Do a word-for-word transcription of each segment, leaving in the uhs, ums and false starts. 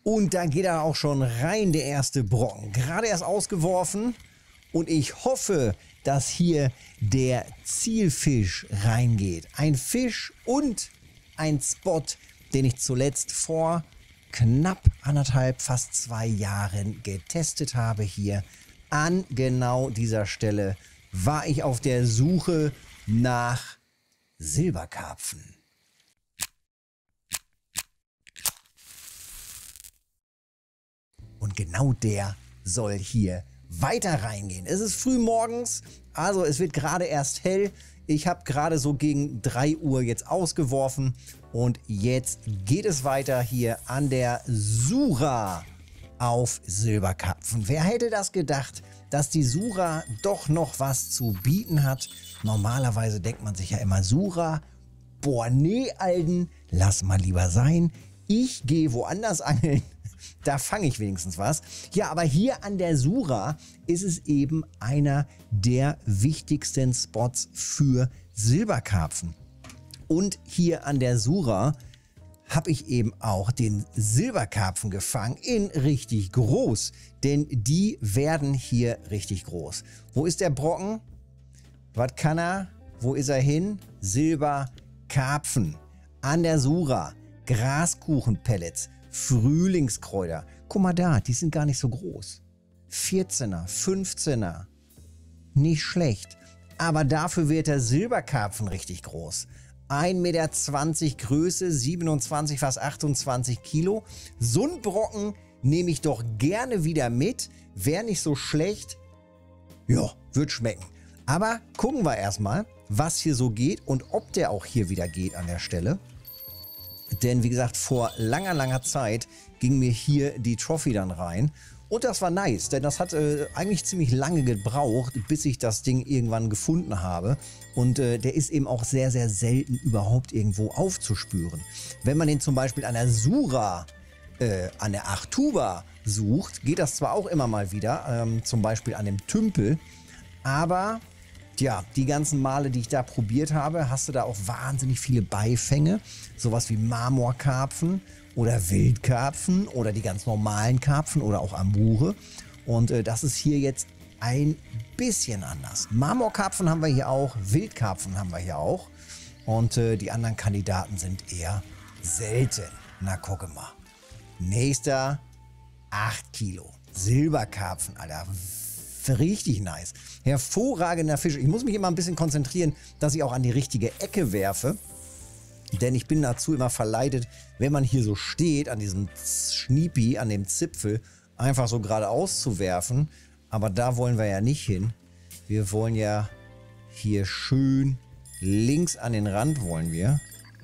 Und da geht er auch schon rein, der erste Brocken. Gerade erst ausgeworfen. Und ich hoffe, dass hier der Zielfisch reingeht. Ein Fisch und ein Spot, den ich zuletzt vor knapp anderthalb, fast zwei Jahren getestet habe. Hier an genau dieser Stelle war ich auf der Suche nach Silberkarpfen. Und genau der soll hier weiter reingehen. Es ist früh morgens, also es wird gerade erst hell. Ich habe gerade so gegen drei Uhr jetzt ausgeworfen und jetzt geht es weiter hier an der Sura auf Silberkarpfen. Wer hätte das gedacht, dass die Sura doch noch was zu bieten hat? Normalerweise denkt man sich ja immer Sura, boah nee Alten, lass mal lieber sein. Ich gehe woanders angeln. Da fange ich wenigstens was. Ja, aber hier an der Sura ist es eben einer der wichtigsten Spots für Silberkarpfen. Und hier an der Sura habe ich eben auch den Silberkarpfen gefangen in richtig groß. Denn die werden hier richtig groß. Wo ist der Brocken? Was kann er? Wo ist er hin? Silberkarpfen. An der Sura. Graskuchenpellets. Frühlingskräuter. Guck mal da, die sind gar nicht so groß. vierzehner, fünfzehner. Nicht schlecht. Aber dafür wird der Silberkarpfen richtig groß. ein Meter zwanzig Größe, siebenundzwanzig, fast achtundzwanzig Kilo. So einen Brocken nehme ich doch gerne wieder mit. Wäre nicht so schlecht. Ja, wird schmecken. Aber gucken wir erstmal, was hier so geht und ob der auch hier wieder geht an der Stelle. Denn wie gesagt, vor langer, langer Zeit ging mir hier die Trophy dann rein. Und das war nice, denn das hat äh, eigentlich ziemlich lange gebraucht, bis ich das Ding irgendwann gefunden habe. Und äh, der ist eben auch sehr, sehr selten überhaupt irgendwo aufzuspüren. Wenn man den zum Beispiel an der Sura, äh, an der Achtuba sucht, geht das zwar auch immer mal wieder, ähm, zum Beispiel an dem Tümpel. Aber ja, die ganzen Male, die ich da probiert habe, hast du da auch wahnsinnig viele Beifänge. Sowas wie Marmorkarpfen oder Wildkarpfen oder die ganz normalen Karpfen oder auch Amure. Und äh, das ist hier jetzt ein bisschen anders. Marmorkarpfen haben wir hier auch, Wildkarpfen haben wir hier auch. Und äh, die anderen Kandidaten sind eher selten. Na, gucke mal. Nächster, acht Kilo. Silberkarpfen, Alter. Richtig nice. Hervorragender Fisch. Ich muss mich immer ein bisschen konzentrieren, dass ich auch an die richtige Ecke werfe. Denn ich bin dazu immer verleitet, wenn man hier so steht, an diesem Schniepi, an dem Zipfel, einfach so geradeaus zu werfen. Aber da wollen wir ja nicht hin. Wir wollen ja hier schön links an den Rand wollen wir.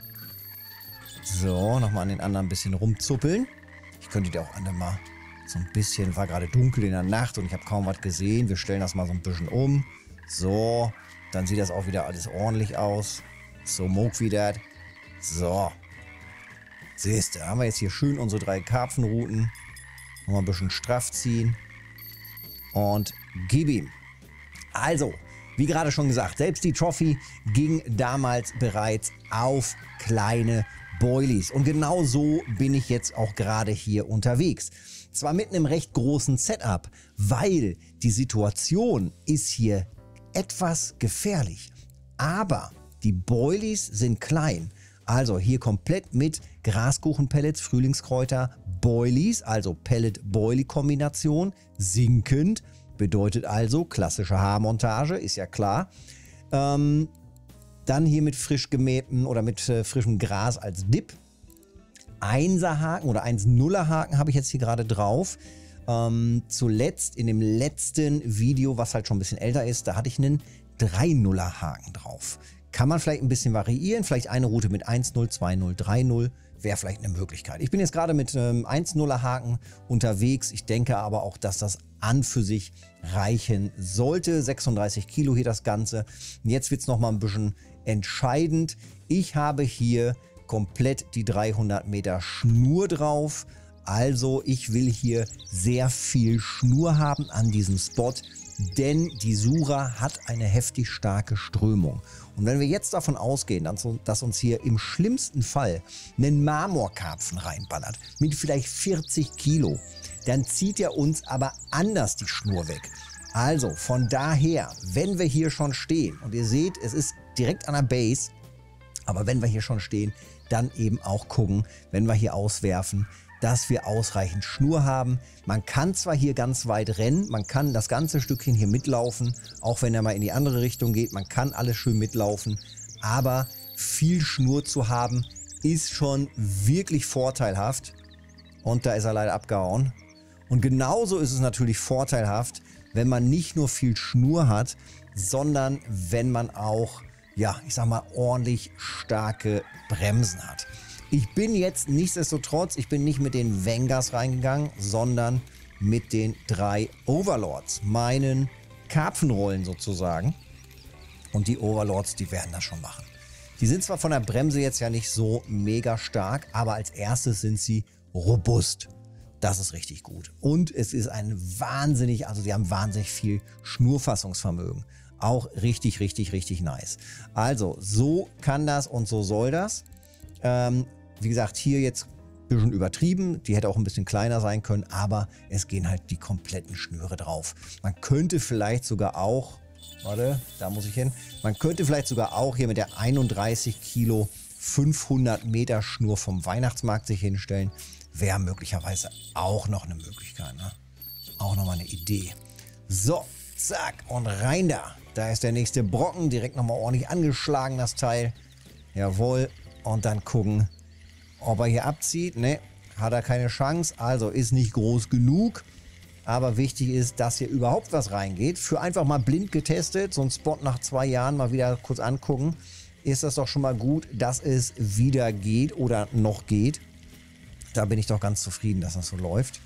So, nochmal an den anderen ein bisschen rumzuppeln. Ich könnte die auch andere mal so ein bisschen, war gerade dunkel in der Nacht und ich habe kaum was gesehen. Wir stellen das mal so ein bisschen um. So, dann sieht das auch wieder alles ordentlich aus. So, Moog wieder. So. Siehst du, haben wir jetzt hier schön unsere drei Karpfenrouten. Nochmal ein bisschen straff ziehen. Und gib ihm. Also, wie gerade schon gesagt, selbst die Trophy ging damals bereits auf kleine Boilies. Und genau so bin ich jetzt auch gerade hier unterwegs. Zwar mitten im recht großen Setup, weil die Situation ist hier etwas gefährlich. Aber die Boilies sind klein. Also hier komplett mit Graskuchenpellets, Frühlingskräuter, Boilies, also Pellet-Boilie-Kombination, sinkend. Bedeutet also klassische Haarmontage, ist ja klar. Ähm, dann hier mit frisch gemähtem oder mit äh, frischem Gras als Dip. Einser-Haken oder eins-Nuller-Haken habe ich jetzt hier gerade drauf. Ähm, zuletzt in dem letzten Video, was halt schon ein bisschen älter ist, da hatte ich einen drei-Nuller-Haken drauf. Kann man vielleicht ein bisschen variieren, vielleicht eine Route mit eins null, zwei null, drei null, wäre vielleicht eine Möglichkeit. Ich bin jetzt gerade mit ähm, eins-Nuller-Haken unterwegs. Ich denke aber auch, dass das an für sich reichen sollte. sechsunddreißig Kilo hier das Ganze. Und jetzt wird es nochmal ein bisschen entscheidend. Ich habe hier komplett die dreihundert Meter Schnur drauf. Also ich will hier sehr viel Schnur haben an diesem Spot. denn die Sura hat eine heftig starke Strömung. Und wenn wir jetzt davon ausgehen, dass uns hier im schlimmsten Fall ein Marmorkarpfen reinballert mit vielleicht vierzig Kilo, dann zieht er uns aber anders die Schnur weg. Also von daher, wenn wir hier schon stehen und ihr seht, es ist direkt an der Base, aber wenn wir hier schon stehen, dann eben auch gucken, wenn wir hier auswerfen, dass wir ausreichend Schnur haben. Man kann zwar hier ganz weit rennen, man kann das ganze Stückchen hier mitlaufen, auch wenn er mal in die andere Richtung geht, man kann alles schön mitlaufen, aber viel Schnur zu haben, ist schon wirklich vorteilhaft. Und da ist er leider abgehauen. Und genauso ist es natürlich vorteilhaft, wenn man nicht nur viel Schnur hat, sondern wenn man auch, ja, ich sag mal, ordentlich starke Bremsen hat. Ich bin jetzt nichtsdestotrotz, ich bin nicht mit den Vengers reingegangen, sondern mit den drei Overlords, meinen Karpfenrollen sozusagen. Und die Overlords, die werden das schon machen. Die sind zwar von der Bremse jetzt ja nicht so mega stark, aber als erstes sind sie robust. Das ist richtig gut. Und es ist ein wahnsinnig, also die haben wahnsinnig viel Schnurfassungsvermögen. Auch richtig, richtig, richtig nice. Also so kann das und so soll das. Ähm, wie gesagt, hier jetzt ein bisschen übertrieben. Die hätte auch ein bisschen kleiner sein können, aber es gehen halt die kompletten Schnüre drauf. Man könnte vielleicht sogar auch, warte, da muss ich hin. Man könnte vielleicht sogar auch hier mit der einunddreißig Kilo fünfhundert Meter Schnur vom Weihnachtsmarkt sich hinstellen. Wäre möglicherweise auch noch eine Möglichkeit, ne? Auch nochmal eine Idee. So, zack und rein da. Da ist der nächste Brocken, direkt nochmal ordentlich angeschlagen, das Teil. Jawohl. Und dann gucken, ob er hier abzieht. Ne, hat er keine Chance. Also ist nicht groß genug. Aber wichtig ist, dass hier überhaupt was reingeht. Für einfach mal blind getestet, so ein Spot nach zwei Jahren mal wieder kurz angucken, ist das doch schon mal gut, dass es wieder geht oder noch geht. Da bin ich doch ganz zufrieden, dass das so läuft.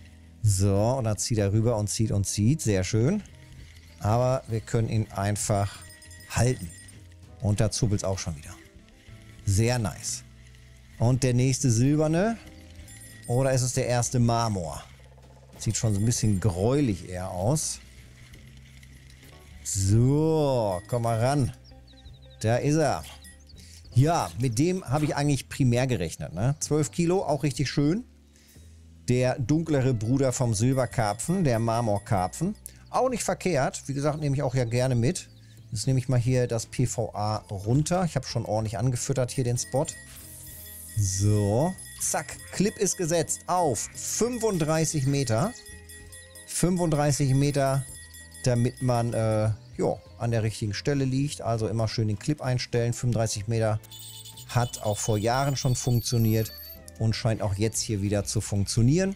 So, und dann zieht er rüber und zieht und zieht. Sehr schön. Aber wir können ihn einfach halten. Und da zuppelt es auch schon wieder. Sehr nice. Und der nächste silberne. Oder ist es der erste Marmor? Sieht schon so ein bisschen gräulich eher aus. So, komm mal ran. Da ist er. Ja, mit dem habe ich eigentlich primär gerechnet. Ne? zwölf Kilo, auch richtig schön. Der dunklere Bruder vom Silberkarpfen, der Marmorkarpfen. Auch nicht verkehrt. Wie gesagt, nehme ich auch ja gerne mit. Jetzt nehme ich mal hier das P V A runter. Ich habe schon ordentlich angefüttert hier den Spot. So, zack. Clip ist gesetzt auf fünfunddreißig Meter. fünfunddreißig Meter, damit man äh, jo, an der richtigen Stelle liegt. Also immer schön den Clip einstellen. fünfunddreißig Meter hat auch vor Jahren schon funktioniert und scheint auch jetzt hier wieder zu funktionieren.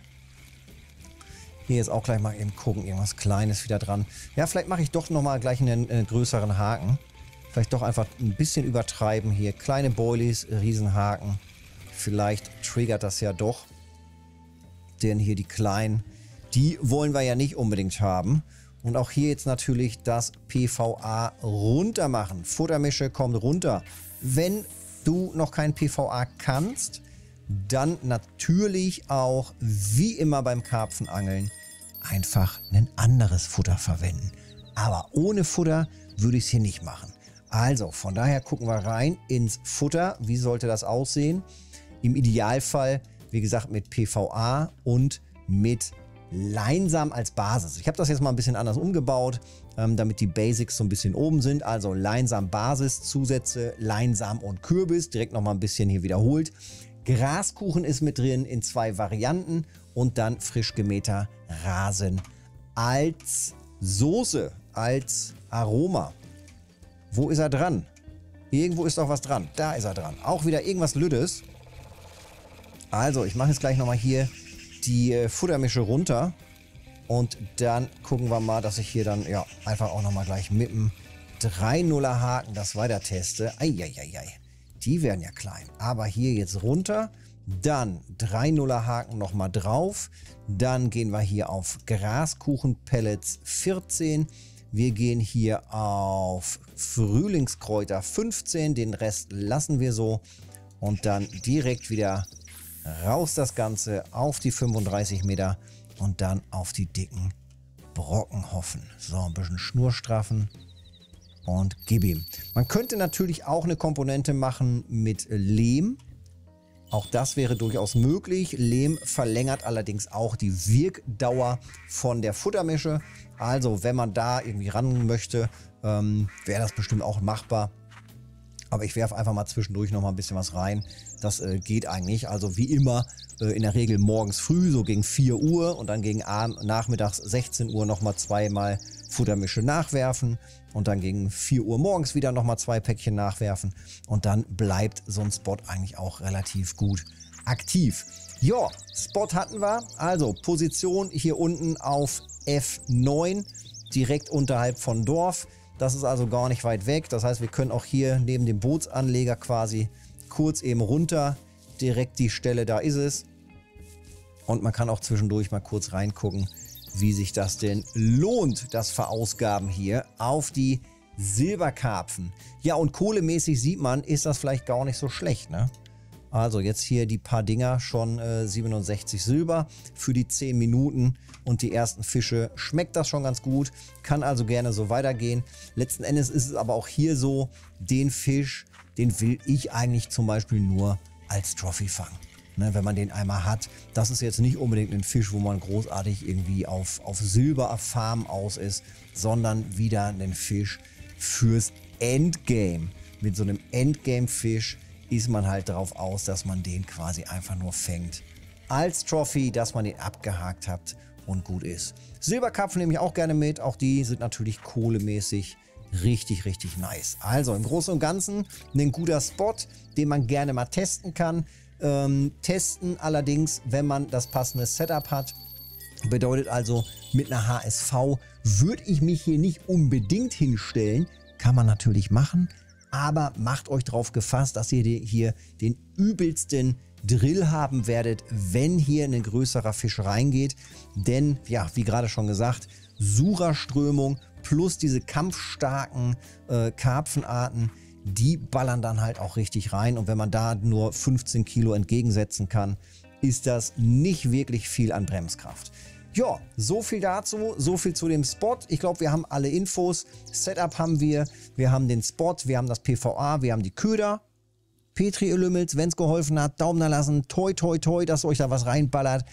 Hier ist auch gleich mal eben gucken, irgendwas Kleines wieder dran. Ja, vielleicht mache ich doch nochmal gleich einen, einen größeren Haken. Vielleicht doch einfach ein bisschen übertreiben hier. Kleine Boilies, Riesenhaken. Vielleicht triggert das ja doch. Denn hier die kleinen, die wollen wir ja nicht unbedingt haben. Und auch hier jetzt natürlich das P V A runter machen. Futtermische kommt runter. Wenn du noch kein P V A kannst, dann natürlich auch, wie immer beim Karpfenangeln, einfach ein anderes Futter verwenden. Aber ohne Futter würde ich es hier nicht machen. Also, von daher gucken wir rein ins Futter. Wie sollte das aussehen? Im Idealfall, wie gesagt, mit P V A und mit Leinsamen als Basis. Ich habe das jetzt mal ein bisschen anders umgebaut, ähm, damit die Basics so ein bisschen oben sind. Also Leinsamen Basis, Zusätze, Leinsamen und Kürbis. Direkt nochmal ein bisschen hier wiederholt. Graskuchen ist mit drin in zwei Varianten und dann frisch gemähter Rasen als Soße, als Aroma. Wo ist er dran? Irgendwo ist doch was dran. Da ist er dran. Auch wieder irgendwas Lüdes. Also, ich mache jetzt gleich nochmal hier die äh, Futtermische runter und dann gucken wir mal, dass ich hier dann ja einfach auch nochmal gleich mit dem drei nuller Haken das weiter teste. Eieiei. Die werden ja klein. Aber hier jetzt runter, dann drei nuller Haken nochmal drauf. Dann gehen wir hier auf Graskuchen-Pellets vierzehn. Wir gehen hier auf Frühlingskräuter fünfzehn. Den Rest lassen wir so. Und dann direkt wieder raus das Ganze auf die fünfunddreißig Meter und dann auf die dicken Brockenhoffen. So, ein bisschen Schnurstraffen und gib ihm. Man könnte natürlich auch eine Komponente machen mit Lehm. Auch das wäre durchaus möglich. Lehm verlängert allerdings auch die Wirkdauer von der Futtermische. Also wenn man da irgendwie ran möchte, ähm, wäre das bestimmt auch machbar. Aber ich werfe einfach mal zwischendurch noch mal ein bisschen was rein. Das äh, geht eigentlich. Also wie immer äh, in der Regel morgens früh, so gegen vier Uhr und dann gegen Abend, nachmittags sechzehn Uhr nochmal zweimal Futtermische nachwerfen. Und dann gegen vier Uhr morgens wieder nochmal zwei Päckchen nachwerfen. Und dann bleibt so ein Spot eigentlich auch relativ gut aktiv. Ja, Spot hatten wir. Also Position hier unten auf F neun, direkt unterhalb von Dorf. Das ist also gar nicht weit weg. Das heißt, wir können auch hier neben dem Bootsanleger quasi kurz eben runter. Direkt die Stelle, da ist es. Und man kann auch zwischendurch mal kurz reingucken, wie sich das denn lohnt, das Verausgaben hier auf die Silberkarpfen. Ja, und kohlemäßig sieht man, ist das vielleicht gar nicht so schlecht, ne? Also jetzt hier die paar Dinger, schon äh, siebenundsechzig Silber für die zehn Minuten und die ersten Fische. Schmeckt das schon ganz gut, kann also gerne so weitergehen. Letzten Endes ist es aber auch hier so, den Fisch, den will ich eigentlich zum Beispiel nur als Trophy fangen. Ne, wenn man den einmal hat, das ist jetzt nicht unbedingt ein Fisch, wo man großartig irgendwie auf, auf Silberfarm aus ist, sondern wieder ein Fisch fürs Endgame. Mit so einem Endgame-Fisch ist man halt darauf aus, dass man den quasi einfach nur fängt als Trophy, dass man den abgehakt hat und gut ist. Silberkarpfen nehme ich auch gerne mit. Auch die sind natürlich kohlemäßig richtig, richtig nice. Also im Großen und Ganzen ein guter Spot, den man gerne mal testen kann. Ähm, testen allerdings, wenn man das passende Setup hat. Bedeutet also, mit einer H S V würde ich mich hier nicht unbedingt hinstellen. Kann man natürlich machen. Aber macht euch darauf gefasst, dass ihr hier den übelsten Drill haben werdet, wenn hier ein größerer Fisch reingeht. Denn, ja, wie gerade schon gesagt, Sura-Strömung plus diese kampfstarken äh, Karpfenarten, die ballern dann halt auch richtig rein. Und wenn man da nur fünfzehn Kilo entgegensetzen kann, ist das nicht wirklich viel an Bremskraft. Ja, so viel dazu, so viel zu dem Spot. Ich glaube, wir haben alle Infos. Setup haben wir, wir haben den Spot, wir haben das P V A, wir haben die Köder. Petri, ihr Lümmels, wenn es geholfen hat, Daumen da lassen, toi toi toi, dass euch da was reinballert.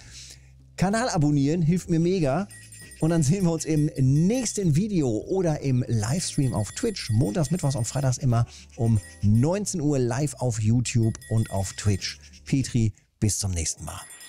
Kanal abonnieren, hilft mir mega. Und dann sehen wir uns im nächsten Video oder im Livestream auf Twitch. Montags, Mittwochs und Freitags immer um neunzehn Uhr live auf YouTube und auf Twitch. Petri, bis zum nächsten Mal.